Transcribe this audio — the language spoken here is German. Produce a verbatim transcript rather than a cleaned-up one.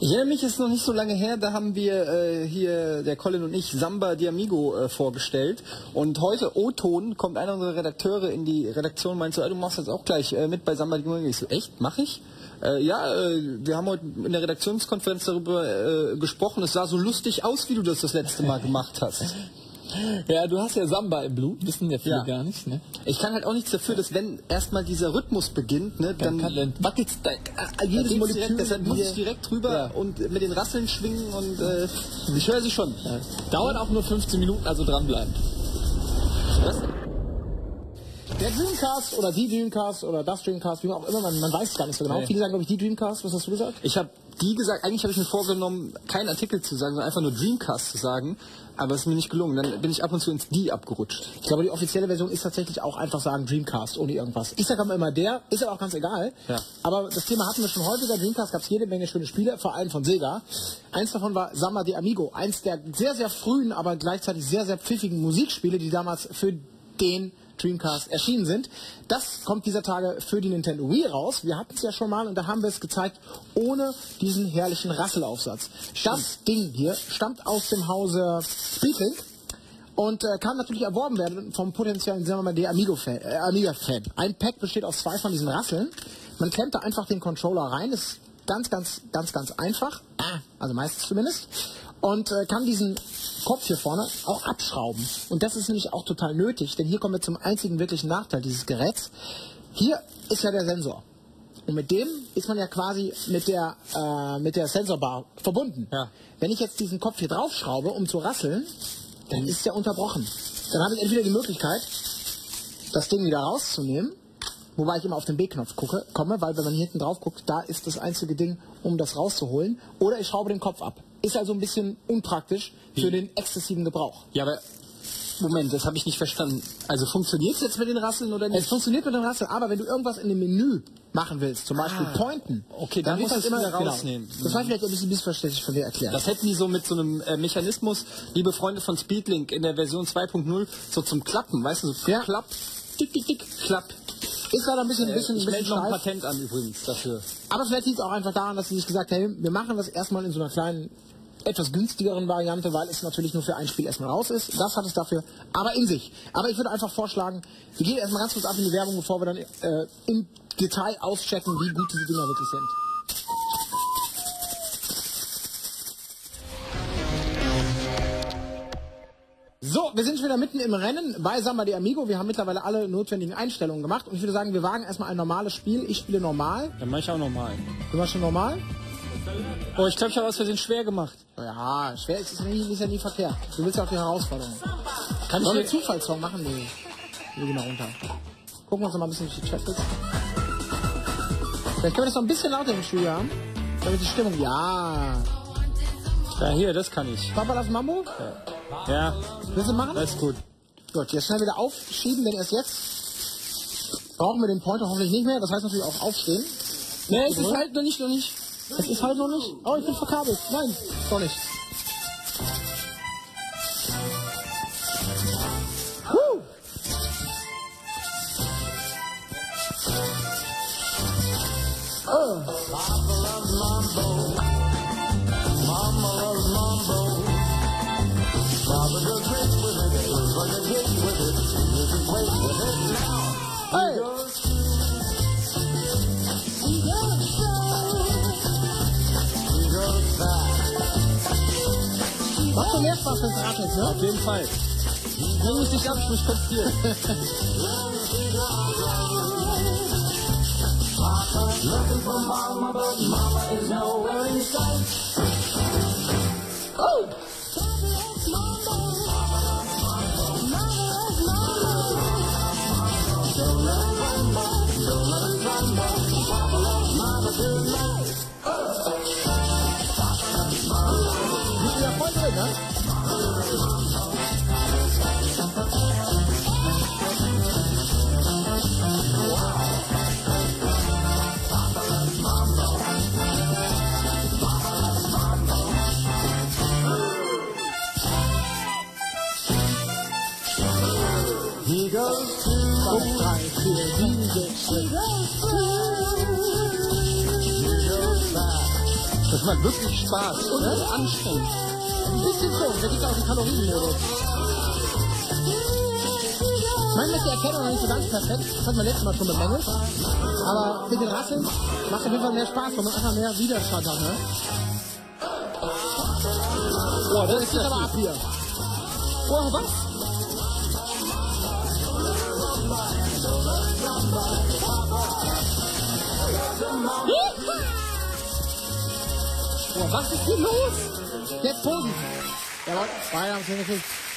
Ich erinnere mich, ist noch nicht so lange her, da haben wir äh, hier, der Colin und ich, Samba di Amigo äh, vorgestellt. Und heute, O-Ton, kommt einer unserer Redakteure in die Redaktion und meint so, du machst jetzt auch gleich äh, mit bei Samba di Amigo. Ich so, echt? Mach ich? Äh, ja, äh, wir haben heute in der Redaktionskonferenz darüber äh, gesprochen. Es sah so lustig aus, wie du das das letzte Mal gemacht hast. Ja, du hast ja Samba im Blut, wissen ja viele ja. gar nicht, ne? Ich kann halt auch nichts dafür, dass wenn erstmal dieser Rhythmus beginnt, ne, dann, dann, dann wackelt's da, äh, jedes Molekül, deshalb muss ich direkt drüber ja. und mit den Rasseln schwingen und äh, ich höre sie schon. Ja. Dauert auch nur fünfzehn Minuten, also dranbleiben. Was? Der Dreamcast oder die Dreamcast oder das Dreamcast, wie auch immer, man, man weiß es gar nicht so genau. Nee. Viele sagen, glaube ich, die Dreamcast, was hast du gesagt? Ich habe die gesagt, eigentlich habe ich mir vorgenommen, keinen Artikel zu sagen, sondern einfach nur Dreamcast zu sagen, aber es ist mir nicht gelungen. Dann bin ich ab und zu ins die abgerutscht. Ich glaube, die offizielle Version ist tatsächlich auch einfach sagen Dreamcast, ohne irgendwas. Ich sage immer der, ist aber auch ganz egal. Ja. Aber das Thema hatten wir schon häufiger. Dreamcast gab es jede Menge schöne Spiele, vor allem von Sega. Eins davon war Samba di Amigo, eins der sehr, sehr frühen, aber gleichzeitig sehr, sehr pfiffigen Musikspiele, die damals für den Dreamcast erschienen sind. Das kommt dieser Tage für die Nintendo Wii raus. Wir hatten es ja schon mal und da haben wir es gezeigt, ohne diesen herrlichen Rasselaufsatz. Das Ding hier stammt aus dem Hause Speedlink und äh, kann natürlich erworben werden vom potenziellen, sagen wir mal, der Amigo-Fan. Äh, Amiga-Fan. Ein Pack besteht aus zwei von diesen Rasseln. Man klemmt da einfach den Controller rein. Das ist ganz, ganz, ganz, ganz einfach. Also meistens zumindest. Und äh, kann diesen Kopf hier vorne auch abschrauben. Und das ist nämlich auch total nötig, denn hier kommen wir zum einzigen wirklichen Nachteil dieses Geräts. Hier ist ja der Sensor. Und mit dem ist man ja quasi mit der, äh, mit der Sensorbar verbunden. Ja. Wenn ich jetzt diesen Kopf hier draufschraube, um zu rasseln, dann ist der unterbrochen. Dann habe ich entweder die Möglichkeit, das Ding wieder rauszunehmen, wobei ich immer auf den B-Knopf gucke, komme, weil wenn man hier hinten drauf guckt, da ist das einzige Ding, um das rauszuholen. Oder ich schraube den Kopf ab. Ist also ein bisschen unpraktisch für den exzessiven Gebrauch. Ja, aber Moment, das habe ich nicht verstanden. Also funktioniert es jetzt mit den Rasseln oder nicht? Es funktioniert mit den Rasseln, aber wenn du irgendwas in dem Menü machen willst, zum Beispiel ah, pointen, okay, dann, dann musst du es immer wieder rausnehmen. Genau. Das war vielleicht ein bisschen missverständlich von dir erklärt. Das hätten die so mit so einem äh, Mechanismus, liebe Freunde von Speedlink, in der Version zwei Punkt null, so zum Klappen, weißt du, so ja. klapp, tick, tick, tick, klapp. Ist leider ein bisschen, ein bisschen, äh, ich ein bisschen noch ein Patent an übrigens dafür. Aber vielleicht liegt es auch einfach daran, dass sie sich gesagt haben, wir machen das erstmal in so einer kleinen, etwas günstigeren Variante, weil es natürlich nur für ein Spiel erstmal raus ist. Das hat es dafür, aber in sich. Aber ich würde einfach vorschlagen, wir gehen erstmal ganz kurz ab in die Werbung, bevor wir dann äh, im Detail auschecken, wie gut diese Dinger wirklich sind. So, wir sind schon wieder mitten im Rennen bei Samba di Amigo. Wir haben mittlerweile alle notwendigen Einstellungen gemacht. Und ich würde sagen, wir wagen erstmal ein normales Spiel. Ich spiele normal. Dann mache ich auch normal. Du machst schon normal? Oh, ich glaube, ich habe was für den schwer gemacht. Ja, schwer ist, ist, nie, ist ja nie verkehrt. Du willst ja auch die Herausforderung. Kann ich einen Zufallssong machen? Nee. Wir gehen mal runter. Gucken wir uns noch mal ein bisschen durch die Chat. Vielleicht können wir das noch ein bisschen lauter im Studio haben. Damit die Stimmung... Ja. Ja, hier, das kann ich. Papa, das Mambo? Ja. Ja. Willst du machen? Das ist gut. Gut, jetzt schnell wieder aufschieben, denn erst jetzt brauchen wir den Pointer hoffentlich nicht mehr. Das heißt natürlich auch aufstehen. Nee, es ist halt noch nicht, noch nicht. Es ist halt noch nicht. Oh, ich bin verkabelt. Nein, doch nicht. Huh. Oh. Hey. Macht schon mehr Spaß, wenn es atmet, ne? Auf jeden Fall. Nimm mich nicht ab, ich muss konzentrieren. Oh! Ja, voll drin, ne? He goes to Fünf, drei, vier, sieben, sechs, sieben. Das macht wirklich Spaß und Ja? ist anstrengend. Ein bisschen so, da gibt es auch den Kalorienmodus. Manchmal ist die Erkennung noch nicht so ganz perfekt, das hat man letztes Mal schon bemängelt. Aber mit den Rasseln macht auf jeden Fall mehr Spaß, weil man einfach mehr Widerstand hat, ne? Boah, das Das ist geht ja aber ab hier. Boah, was? Boah, was ist hier los? Jetzt positiv. Jawohl, beide haben es hingekriegt.